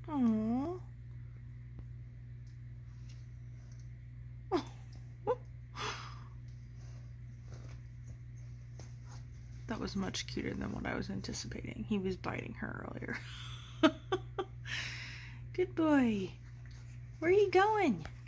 Aww. That was much cuter than what I was anticipating. He was biting her earlier. Good boy. Where are you going?